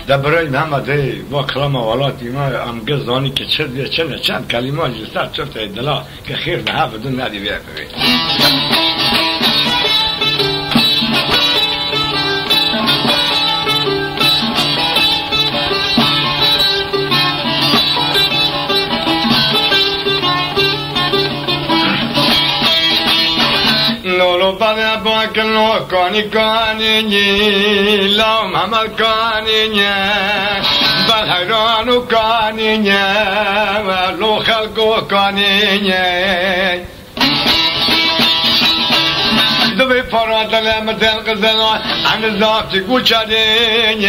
در برای محمد با کلام والاتی ما هم گزانی که چند کلمات جستر چفت دلا که خیر به حفظون ندی بیای لولو بده باکلو کانی نی لام همال کانی نی بالحیرانو کانی نی و لو خلقو کانی نی دوی فرات لام دل قزلا عن زافت گوچادی نی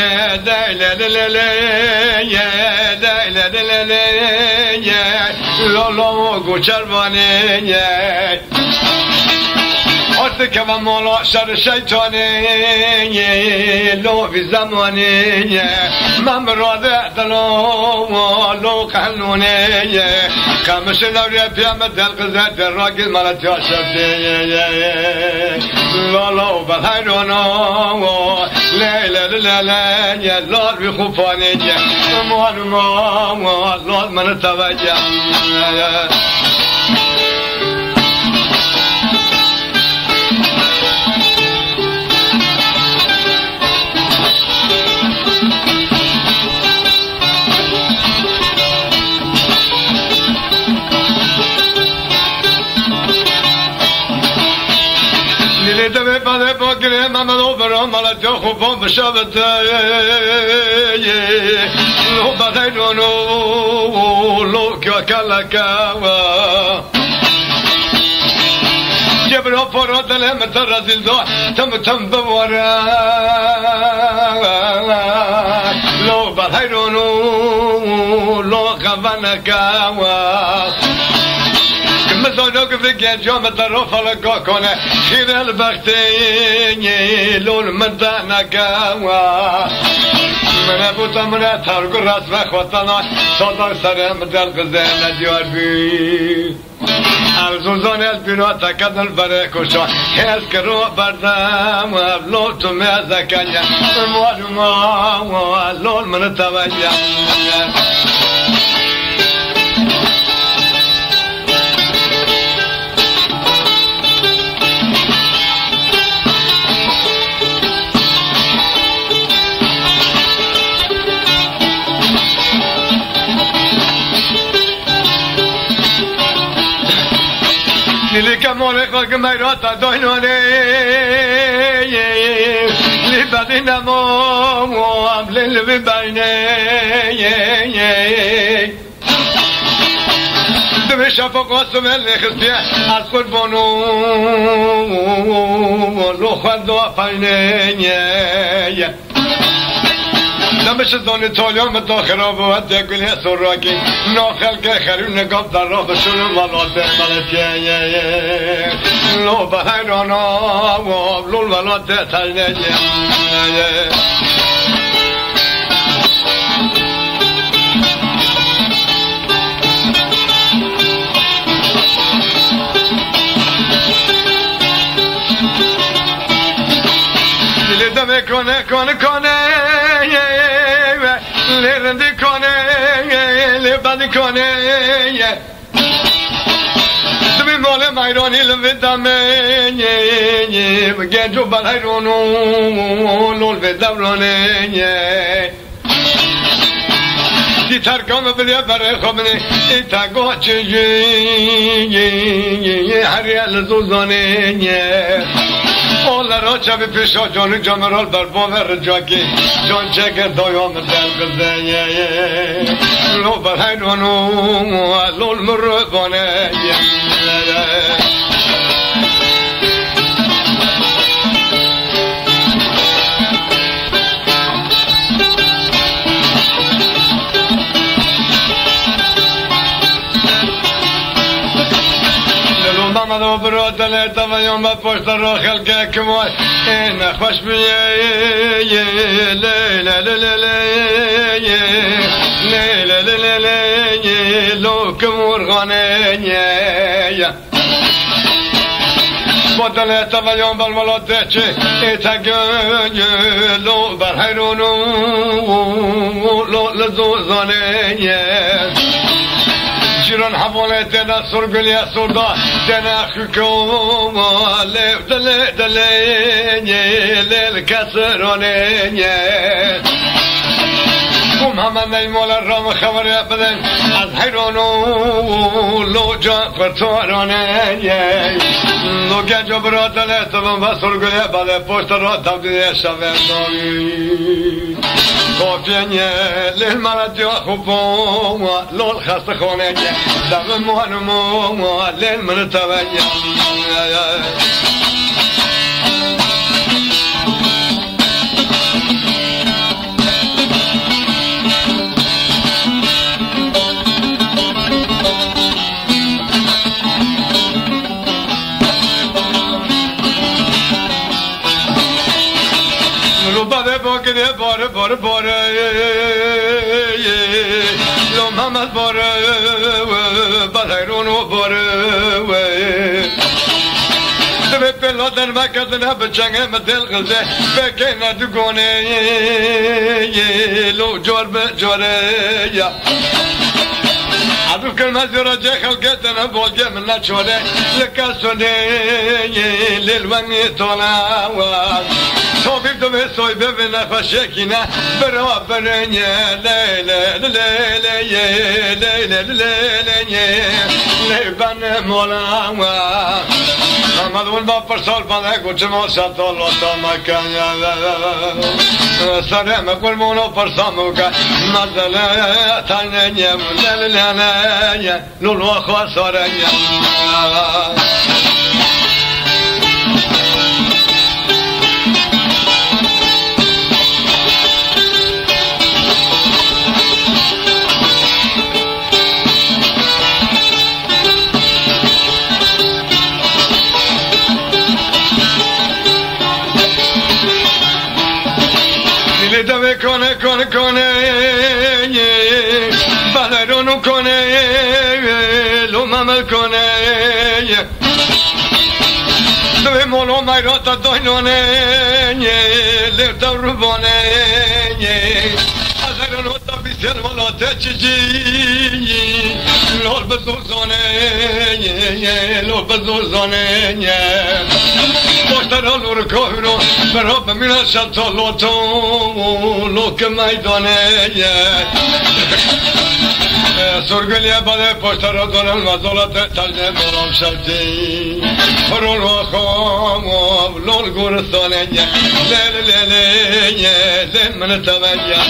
دای لولو گوچروانی نی حتی که من مولا شر شیطانی لو فی زمانی من براده دلو لو قنونی خمش نوری پیام دل قزد راگل ملتی آشفتی لولو بالحیرانو لیلی لال بی خوفانی موانو لال من توجه دمی پده پاکره محمد و برام ملتی خوبان بشابت لو بخیرانو لو که کلکا جبرا فرا دلم ترزیل دو تم بواره لو بخیرانو لو خوانکا مزاجو که فکر جام طرف لگا کنه خیر البختی لون من دهنکا من بودم من ترگو رسم خوطانا صدا سرم دل قزه ندیار بی الزوزان البینا تکدن بره کشا هز که رو بردم لون تو میزه کنیا موالو لون من توجه لیلی که مالک که میراتا داینانه لی بدی نمام لیل بی بینه دوی شفاق واسم الخصیه از قربانو لو خود و پینه نمش زون تالیان متا خراب و حتی گلی سراکی ناخل که خریم نگاب در راه بشون ولاد ملکیه لو بحیرانا و لول ولاد تلنیه دلی دمه کنه لرندی کنه لبادی کنه دمی مال میرانی لودامه گنجو بالحیرانو لول بدورانه دی ترکام بلیه برای خوبنی ای تاگو چیجی هریال زوزانه اولا را چه پیشا جانو جامرال بر باور جاکی جان چکر دایام دل قزه لو برحیرانو لول مربانه محمد و برادل تویم با پشت را خلقه کمای این خوش بیه لو کمورغانه بدلت و یوم بر ملاده چه اتگن لو بر حیرونو لزوزانه جيران حوالي دنا سرقل يا سردا دنا خكو لف دلي للكسروني قوم هم نيمول الرام خبر بدن از حيرانو لو جا فرتوروني لو گنجو برات لستم و سرقل يا بله پشت را تبدیل شونداری کافیه للمرد یا خوبم لول خسته خونه دم مهنم للمرد توجه باره لو محمد باره بحیرونو باره دبی پلادن وکدن بچنگه مدل غزه بکنه دگونه لو جور بجوره عدو كلمة زراجة خلقتنا بولجة من نشورة لكسوني للوني طلاوان صوبي بدمي صوبي بنفشكنا برابرنيا ليلة ليلة ليلة ليلة ليبان مولاوان محمد ولبا برسال بانك وجمال شطال وطامكا سرم كل مونو برساموكا مزلا تانيا للنا لولو خسرنيا دمه کنه بلرونو کنه لومم کنه دمه مولو مایراتا داینونه لرتا روبانه ازرونو تا بیسر ملاته چیجی لول بزرزانه باشتر لور کهرو براب میره شتا لوتو لوک میدانه سرگلیه باده پاشتر دانم مزالت تجنه برام شدی فرول و خوام لول گورستانه لیل من توجه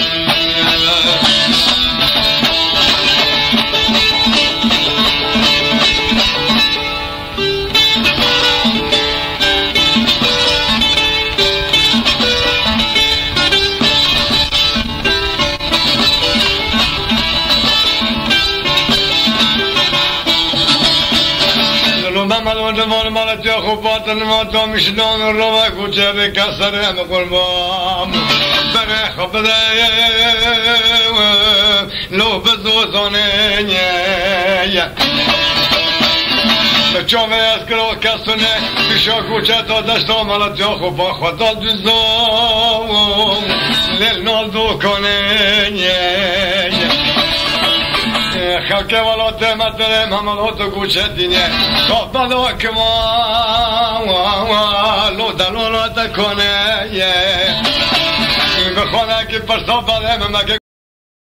مال مالت یا خوباتن ما تا میشنان رو و کوچه به کسر هم قربام بره خوب ده لو بزوزانه چاوه از کرا کسونه پیشا کوچه تا دشتا مالت یا خوبا خدا دوزام لیل نال دو کنه خلق ولات مدره مملات گوشه دینه خواب بلا که لو دلالات کنه بخونه که پرسا بله ممکه